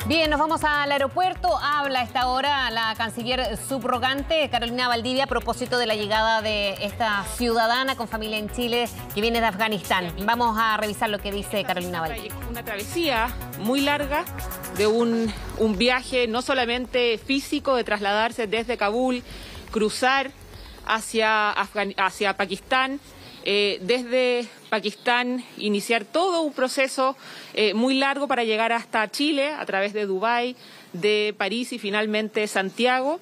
Bien, nos vamos al aeropuerto. Habla a esta hora la canciller subrogante Carolina Valdivia a propósito de la llegada de esta ciudadana con familia en Chile que viene de Afganistán. Vamos a revisar lo que dice Carolina Valdivia. Una travesía muy larga de un viaje no solamente físico de trasladarse desde Kabul, cruzar hacia Pakistán, desde Pakistán iniciar todo un proceso muy largo para llegar hasta Chile a través de Dubái, de París y finalmente Santiago.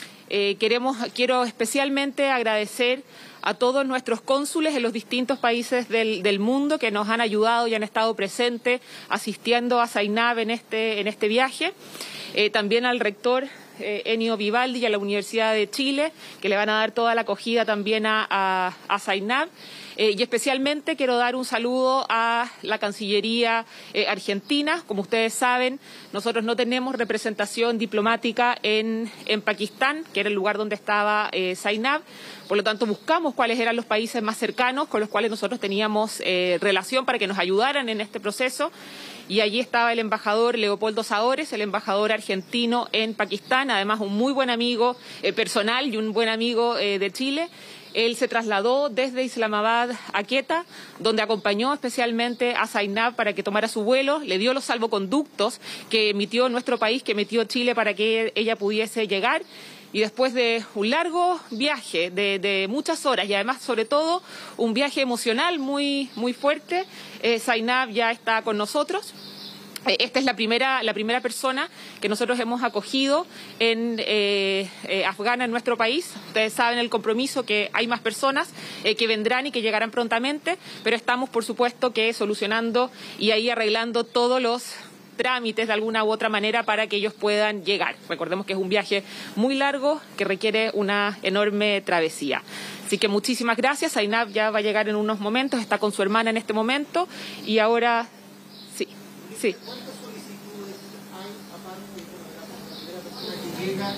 Quiero especialmente agradecer a todos nuestros cónsules en los distintos países del mundo que nos han ayudado y han estado presentes asistiendo a Zainab en este viaje. También al rector Ennio Vivaldi y a la Universidad de Chile, que le van a dar toda la acogida también a Zainab. Y especialmente quiero dar un saludo a la Cancillería argentina. Como ustedes saben, nosotros no tenemos representación diplomática en Pakistán, que era el lugar donde estaba Zainab. Por lo tanto, buscamos cuáles eran los países más cercanos con los cuales nosotros teníamos relación para que nos ayudaran en este proceso. Y allí estaba el embajador Leopoldo Saores, el embajador argentino en Pakistán, además un muy buen amigo personal y un buen amigo de Chile. Él se trasladó desde Islamabad a Quetta, donde acompañó especialmente a Zainab para que tomara su vuelo, le dio los salvoconductos que emitió nuestro país, que emitió Chile para que ella pudiese llegar. Y después de un largo viaje de muchas horas y además, sobre todo, un viaje emocional muy fuerte, Zainab ya está con nosotros. Esta es la primera persona que nosotros hemos acogido afgana en nuestro país. Ustedes saben el compromiso que hay más personas que vendrán y que llegarán prontamente, pero estamos, por supuesto, que solucionando y ahí arreglando todos los trámites de alguna u otra manera para que ellos puedan llegar. Recordemos que es un viaje muy largo que requiere una enorme travesía. Así que muchísimas gracias. Zainab ya va a llegar en unos momentos, está con su hermana en este momento y ahora sí. ¿Cuántas solicitudes hay aparte de la primera persona que llega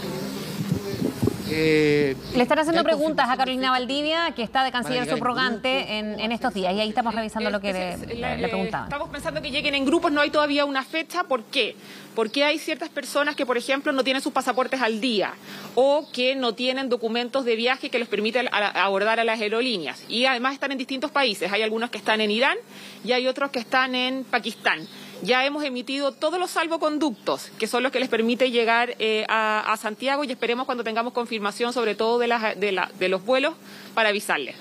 Le están haciendo preguntas a Carolina Valdivia, que está de canciller subrogante en estos días, y ahí estamos revisando lo que le preguntaban. Estamos pensando que lleguen en grupos, no hay todavía una fecha. ¿Por qué? Porque hay ciertas personas que, por ejemplo, no tienen sus pasaportes al día o que no tienen documentos de viaje que les permiten abordar a las aerolíneas. Y además están en distintos países. Hay algunos que están en Irán y hay otros que están en Pakistán. Ya hemos emitido todos los salvoconductos, que son los que les permite llegar a Santiago, y esperemos cuando tengamos confirmación, sobre todo de los vuelos, para avisarles.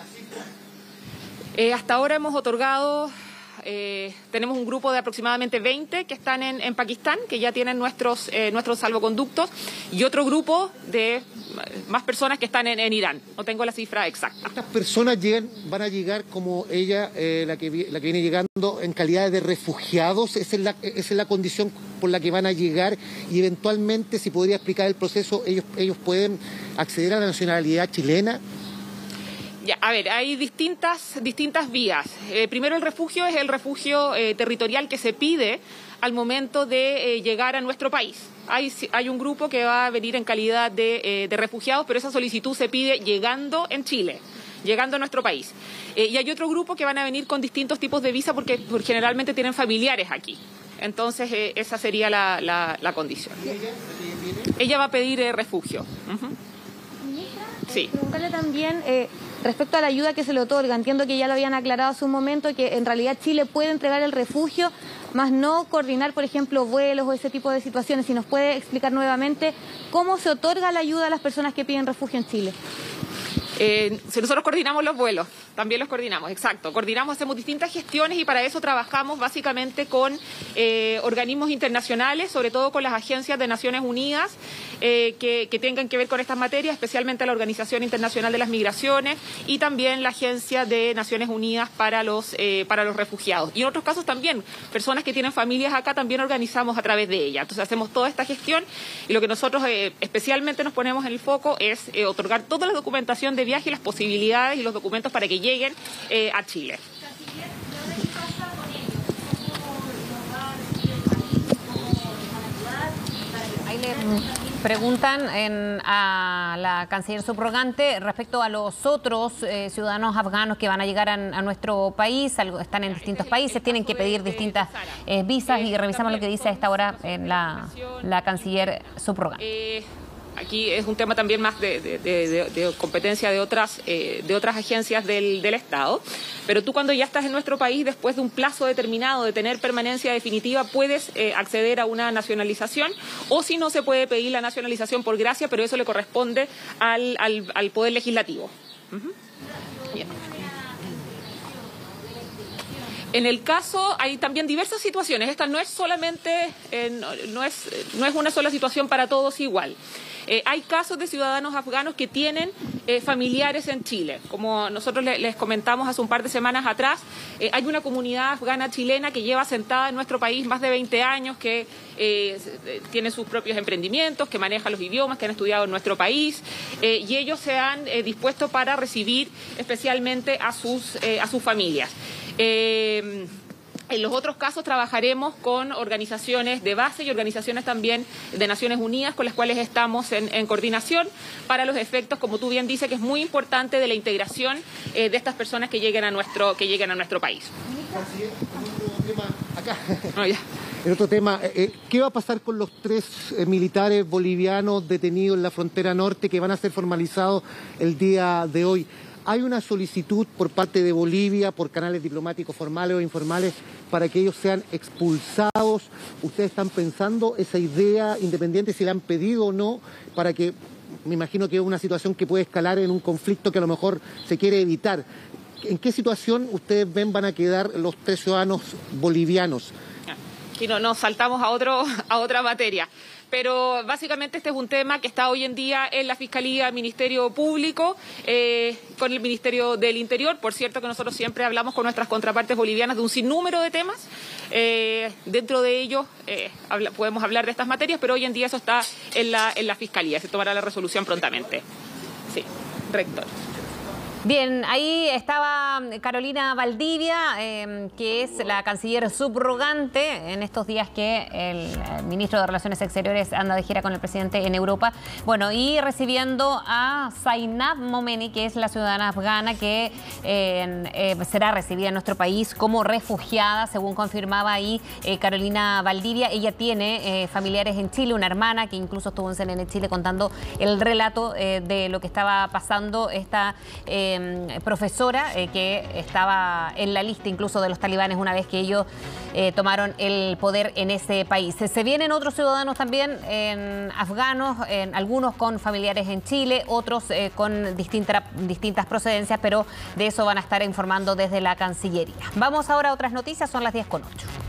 Hasta ahora hemos otorgado, tenemos un grupo de aproximadamente 20 que están en Pakistán, que ya tienen nuestros salvoconductos, y otro grupo de más personas que están en Irán. No tengo la cifra exacta. ¿Estas personas van a llegar como ella, la que viene llegando, en calidad de refugiados? ¿Esa es la condición por la que van a llegar? Y eventualmente, si podría explicar el proceso, ellos pueden acceder a la nacionalidad chilena. Ya, a ver, hay distintas vías. Primero, el refugio es el refugio territorial que se pide al momento de llegar a nuestro país. Hay un grupo que va a venir en calidad de refugiados, pero esa solicitud se pide llegando en Chile, llegando a nuestro país. Y hay otro grupo que van a venir con distintos tipos de visa porque generalmente tienen familiares aquí. Entonces, esa sería la condición. Ella va a pedir refugio. Ministra, sí. Preguntarle también respecto a la ayuda que se le otorga. Entiendo que ya lo habían aclarado hace un momento, que en realidad Chile puede entregar el refugio, más no coordinar, por ejemplo, vuelos o ese tipo de situaciones. Si nos puede explicar nuevamente cómo se otorga la ayuda a las personas que piden refugio en Chile. Si nosotros coordinamos los vuelos, también los coordinamos, exacto. Coordinamos, hacemos distintas gestiones y para eso trabajamos básicamente con organismos internacionales, sobre todo con las agencias de Naciones Unidas que tengan que ver con estas materias, especialmente la Organización Internacional de las Migraciones y también la Agencia de Naciones Unidas para los refugiados. Y en otros casos también, personas que tienen familias acá también organizamos a través de ella. Entonces hacemos toda esta gestión y lo que nosotros especialmente nos ponemos en el foco es otorgar toda la documentación de viaje y las posibilidades y los documentos para que lleguen a Chile. Ahí le Preguntan a la canciller subrogante respecto a los otros ciudadanos afganos que van a llegar a nuestro país, están en distintos países, tienen que pedir distintas visas y revisamos lo que dice a esta hora la canciller subrogante. Aquí es un tema también más de competencia de otras agencias del Estado, pero tú cuando ya estás en nuestro país, después de un plazo determinado de tener permanencia definitiva, puedes acceder a una nacionalización, o si no, se puede pedir la nacionalización por gracia, pero eso le corresponde al Poder Legislativo. Bien. En el caso hay también diversas situaciones. Esta no es solamente, no es una sola situación para todos igual. Hay casos de ciudadanos afganos que tienen familiares en Chile. Como nosotros les comentamos hace un par de semanas atrás, hay una comunidad afgana chilena que lleva sentada en nuestro país más de 20 años, que tiene sus propios emprendimientos, que maneja los idiomas, que han estudiado en nuestro país, y ellos se han dispuesto para recibir especialmente a sus familias. En los otros casos trabajaremos con organizaciones de base y organizaciones también de Naciones Unidas, con las cuales estamos en coordinación para los efectos, como tú bien dices, que es muy importante, de la integración de estas personas que lleguen a nuestro país. En otro tema, ¿qué va a pasar con los 3 militares bolivianos detenidos en la frontera norte que van a ser formalizados el día de hoy? ¿Hay una solicitud por parte de Bolivia, por canales diplomáticos formales o informales, para que ellos sean expulsados? ¿Ustedes están pensando esa idea, independiente si la han pedido o no, para que, me imagino que es una situación que puede escalar en un conflicto que a lo mejor se quiere evitar? ¿En qué situación ustedes ven van a quedar los 3 ciudadanos bolivianos? Aquí nos saltamos a otra materia. Pero básicamente este es un tema que está hoy en día en la Fiscalía, Ministerio Público, con el Ministerio del Interior. Por cierto que nosotros siempre hablamos con nuestras contrapartes bolivianas de un sinnúmero de temas. Dentro de ellos podemos hablar de estas materias, pero hoy en día eso está en la Fiscalía. Se tomará la resolución prontamente. Sí, rector. Bien, ahí estaba Carolina Valdivia, que es la canciller subrogante en estos días que el ministro de Relaciones Exteriores anda de gira con el presidente en Europa. Bueno, y recibiendo a Zainab Momeni, que es la ciudadana afgana que será recibida en nuestro país como refugiada, según confirmaba ahí Carolina Valdivia. Ella tiene familiares en Chile, una hermana que incluso estuvo en CNN Chile contando el relato de lo que estaba pasando esta profesora que estaba en la lista incluso de los talibanes una vez que ellos tomaron el poder en ese país. Se vienen otros ciudadanos también afganos, algunos con familiares en Chile, otros con distintas procedencias, pero de eso van a estar informando desde la Cancillería. Vamos ahora a otras noticias, son las 10:08.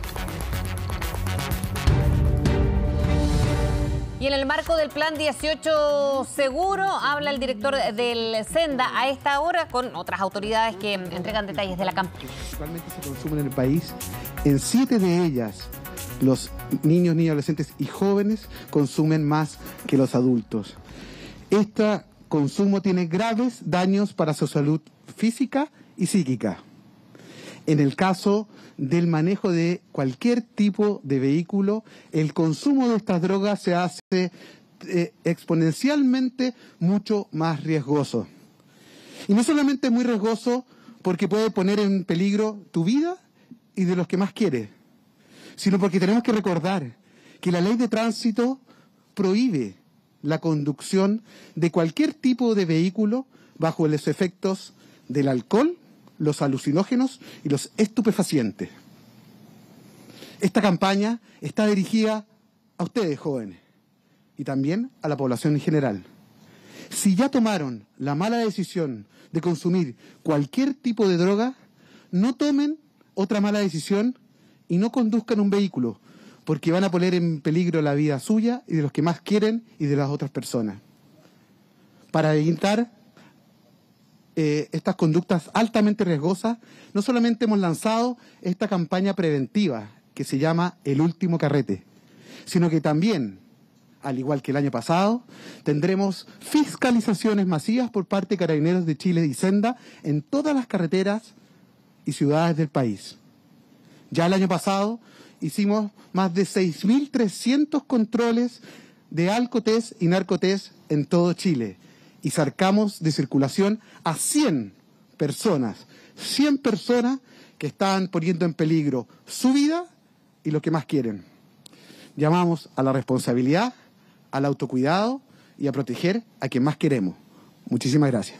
Y en el marco del Plan 18 Seguro, habla el director del Senda a esta hora con otras autoridades que entregan detalles de la campaña. Principalmente se consumen en el país. En 7 de ellas, los niños, adolescentes y jóvenes consumen más que los adultos. Este consumo tiene graves daños para su salud física y psíquica. En el caso del manejo de cualquier tipo de vehículo, el consumo de estas drogas se hace exponencialmente mucho más riesgoso. Y no solamente muy riesgoso porque puede poner en peligro tu vida y de los que más quieres, sino porque tenemos que recordar que la ley de tránsito prohíbe la conducción de cualquier tipo de vehículo bajo los efectos del alcohol, los alucinógenos y los estupefacientes. Esta campaña está dirigida a ustedes, jóvenes, y también a la población en general. Si ya tomaron la mala decisión de consumir cualquier tipo de droga, no tomen otra mala decisión y no conduzcan un vehículo, porque van a poner en peligro la vida suya y de los que más quieren y de las otras personas. Para evitar estas conductas altamente riesgosas, no solamente hemos lanzado esta campaña preventiva que se llama El Último Carrete, sino que también, al igual que el año pasado, tendremos fiscalizaciones masivas por parte de Carabineros de Chile y Senda en todas las carreteras y ciudades del país. Ya el año pasado hicimos más de 6.300 controles de alcotés y narcotés en todo Chile y sacamos de circulación a 100 personas que están poniendo en peligro su vida y lo que más quieren. Llamamos a la responsabilidad, al autocuidado y a proteger a quien más queremos. Muchísimas gracias.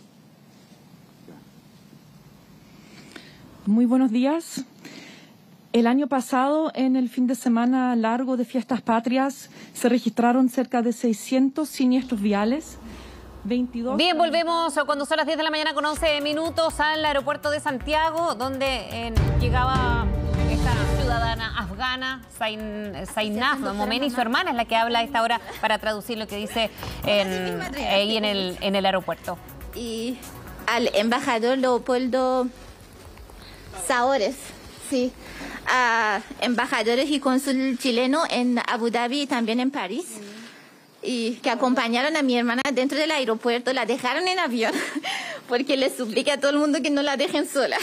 Muy buenos días. El año pasado, en el fin de semana largo de Fiestas Patrias, se registraron cerca de 600 siniestros viales. 22... Bien, volvemos cuando son las 10 de la mañana con 11 minutos al aeropuerto de Santiago, donde llegaba esta ciudadana afgana, Zainab Momeni, y su hermana es la que habla a esta hora para traducir lo que dice ahí en el aeropuerto. Y al embajador Leopoldo Saores, sí, a embajadores y cónsul chileno en Abu Dhabi y también en París, y que acompañaron a mi hermana dentro del aeropuerto, la dejaron en avión, porque les supliqué a todo el mundo que no la dejen sola.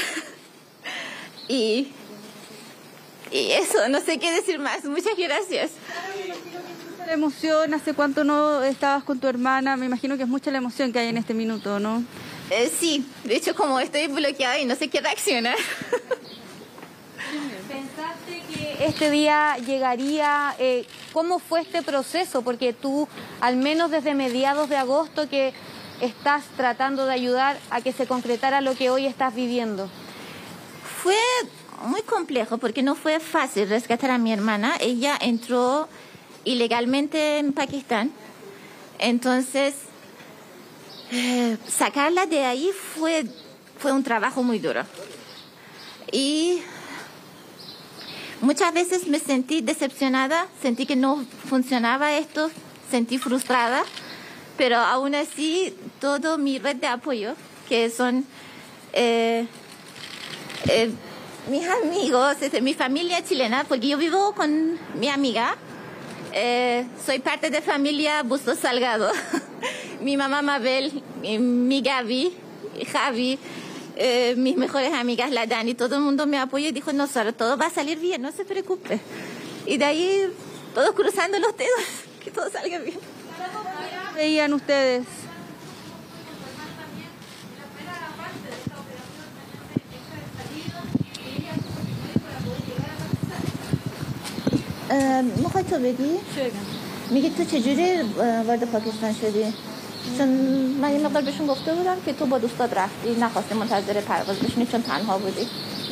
Y eso, no sé qué decir más. Muchas gracias. La emoción, ¿hace cuánto no estabas con tu hermana? Me imagino que es mucha la emoción que hay en este minuto, ¿no? Sí, de hecho como estoy bloqueada y no sé qué reaccionar. ¿Pensaste que este día llegaría? ¿Cómo fue este proceso? Porque tú, al menos desde mediados de agosto, que estás tratando de ayudar a que se concretara lo que hoy estás viviendo. Fue muy complejo porque no fue fácil rescatar a mi hermana. Ella entró ilegalmente en Pakistán. Entonces, sacarla de ahí fue un trabajo muy duro. Y muchas veces me sentí decepcionada, sentí que no funcionaba esto, sentí frustrada, pero aún así toda mi red de apoyo, que son mis amigos, mi familia chilena, porque yo vivo con mi amiga, soy parte de familia Bustos Salgado, mi mamá Mabel, mi Gaby, Javi, mis mejores amigas, la Dani, todo el mundo me apoyó y dijo, no, Sara, todo va a salir bien, no se preocupe. Y de ahí, todos cruzando los dedos, que todo salga bien. ¿Qué veían ustedes? میخوای تو بگی؟ میگی تو چجوری وارد پاکستان شدی؟ چون من یه مقدار بهشون گفته بودم که تو با دوستات رفتی، نخواستی منتظر پرواز بشینی چون تنها بودی.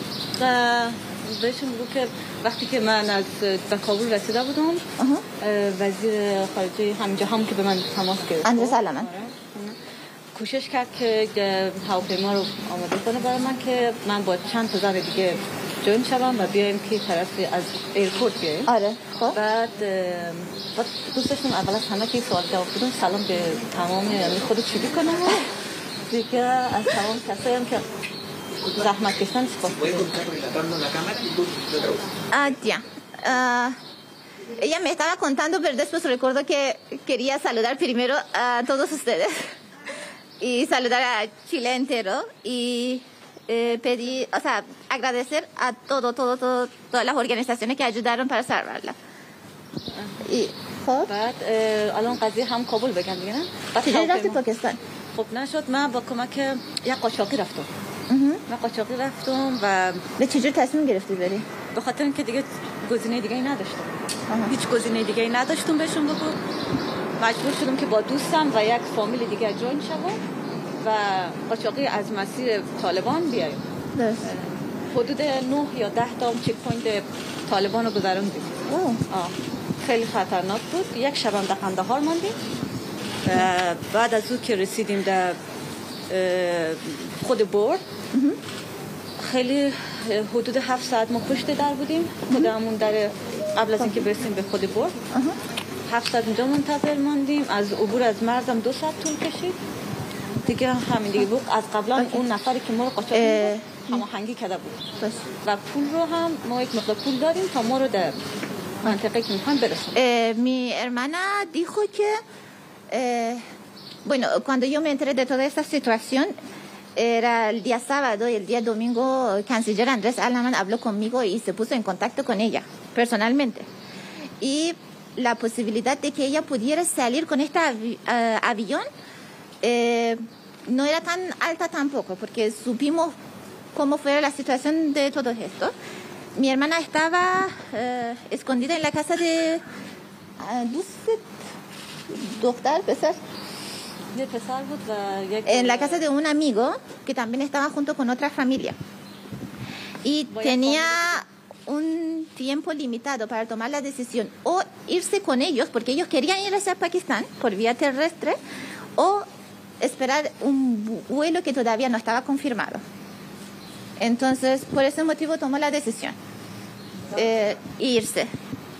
بهشون بگو که وقتی که من از کابل رسیده بودم وزیر خارجه همینجا هم که به من تماس گرفت اندر سلامت کوشش کرد که هواپیما رو آماده کنه برای من که من با چند تا زن دیگه جوین شدم و بیایم که طرف از ایرپورت بیایم. آره خب بعد دوست داشتم اول از همه که سوال جواب بدم، سلام به تمام یعنی خودت چی کنم دیگه از تمام کسایی هم که زحمت کشتن سپاس ella me estaba contando, pero después recuerdo que quería saludar primero a todos ustedes y saludar a Chile entero y pedir, o sea, agradecer a todas las organizaciones que ayudaron para salvarla. Y بعد الان قضیه هم کابل بگم دیگه نه؟ چجوری رفتی پاکستان؟ خب نشد، من با کمک یک قاچاقی رفتم. من قاچاقی رفتم و به چجور تصمیم گرفتی بری؟ به خاطر اینکه دیگه گزینه دیگه ای نداشتم. هیچ گزینه دیگه ای نداشتم بهشون بگو. مجبور شدم که با دوستم و یک فامیل دیگه جوین شوم و قاچاقی از مسیر طالبان بیایم. درست. حدود 9 یا 10 تا چک پوینت طالبان رو گذروندیم. خیلی خطرناک بود. یک شبم در قندهار ماندیم. بعد از اون که رسیدیم در خود برد خیلی حدود 7 ساعت ما پشت در بودیم. خودمون در قبل از اینکه برسیم به خود برد 7 ساعت اونجا منتظر ماندیم. از عبور از مرزم 2 ساعت طول کشید دیگه. همین دیگه بود. از قبلا اون نفری که ما رو قاچاق هماهنگی کرده بود و پول رو هم ما یک مقدار پول داریم تا ما رو در منطقه que me pueden mi hermana dijo que bueno, cuando yo me enteré de toda esta situación era el día sábado y el día domingo el canciller Andrés Alaman habló conmigo y se puso en contacto con ella personalmente y la posibilidad de que ella pudiera salir con este avión no era tan alta tampoco, porque supimos cómo fue la situación de todo esto. Mi hermana estaba escondida en la casa de... en la casa de un amigo que también estaba junto con otra familia. Y tenía un tiempo limitado para tomar la decisión o irse con ellos, porque ellos querían ir hacia Pakistán por vía terrestre, o esperar un vuelo que todavía no estaba confirmado. Entonces, por ese motivo tomó la decisión irse.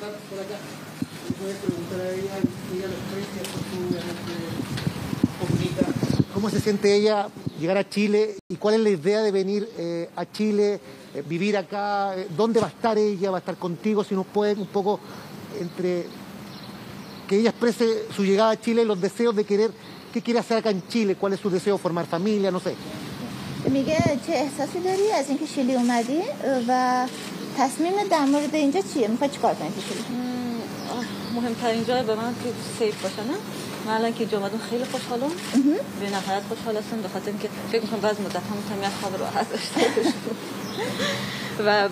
¿Cómo se siente ella llegar a Chile y cuál es la idea de venir a Chile, vivir acá? ¿Dónde va a estar ella? ¿Va a estar contigo? Si nos pueden un poco entre que ella exprese su llegada a Chile, los deseos de querer, qué quiere hacer acá en Chile, cuál es su deseo, formar familia, no sé. میگه چه احساسی داری از اینکه شیلی اومدی و تصمیم در مورد اینجا چیه؟ میخوای چیکار کنی تو شیلی؟ مهمترین جای به من که سیف باشنه. من الان که اینجا اومدم خیلی خوشحالم. به نهایت خوشحال هستم به خاطر اینکه فکر می‌کنم بعضی مدت هم میتونم یک خواب راحت داشته باشم. و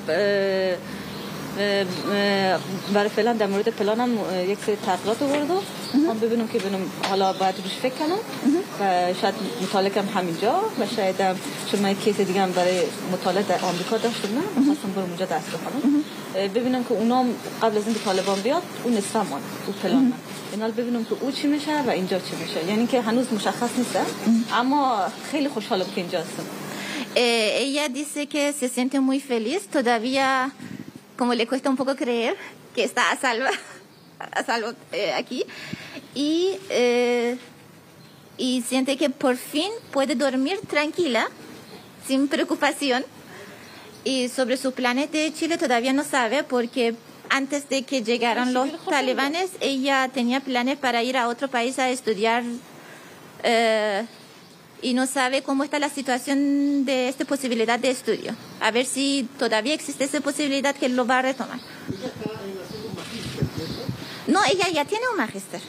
برای فعلا در مورد پلانم یک سری تغییرات آوردم. من ببینم که حالا باید روش فکر کنم و شاید مطالعه کنم همینجا و شاید چون من کیس دیگه هم برای مطالعه در آمریکا داشتم نه می‌خواستم برم اونجا درس بخونم ببینم که اونا قبل از اینکه طالبان بیاد اون نصفمان اون پلان من اینا ببینم که او چی میشه و اینجا چی میشه یعنی که هنوز مشخص نیست اما خیلی خوشحالم که اینجا هستم. Ella dice que se siente muy feliz, todavía como le cuesta un poco creer que está a salvo aquí y siente que por fin puede dormir tranquila, sin preocupación. Y sobre sus planes de Chile todavía no sabe porque antes de que llegaran los talibanes ella tenía planes para ir a otro país a estudiar y no sabe cómo está la situación de esta posibilidad de estudio. A ver si todavía existe esa posibilidad que lo va a retomar. No, ella ya tiene un magíster.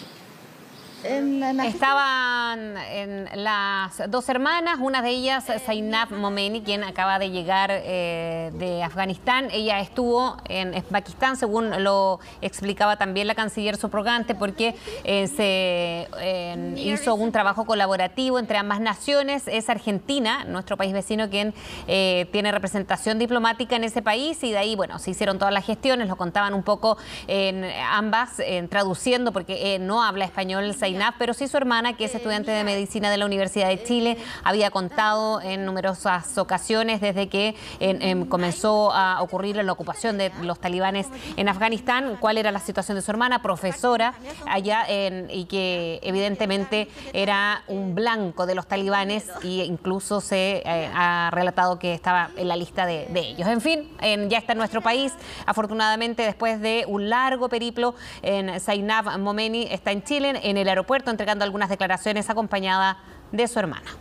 Estaban las dos hermanas, una de ellas Zainab Momeni, quien acaba de llegar de Afganistán. Ella estuvo en Pakistán, según lo explicaba también la canciller subrogante, porque se hizo un trabajo colaborativo entre ambas naciones. Es Argentina, nuestro país vecino, quien tiene representación diplomática en ese país, y de ahí, bueno, se hicieron todas las gestiones, lo contaban un poco en ambas, traduciendo, porque no habla español Zainab, pero sí su hermana, que es estudiante de medicina de la Universidad de Chile, había contado en numerosas ocasiones desde que comenzó a ocurrir la ocupación de los talibanes en Afganistán, cuál era la situación de su hermana, profesora allá, y que evidentemente era un blanco de los talibanes, e incluso se ha relatado que estaba en la lista de ellos. En fin, ya está en nuestro país, afortunadamente, después de un largo periplo. Zainab Momeni está en Chile, en el aeropuerto, entregando algunas declaraciones acompañada de su hermana.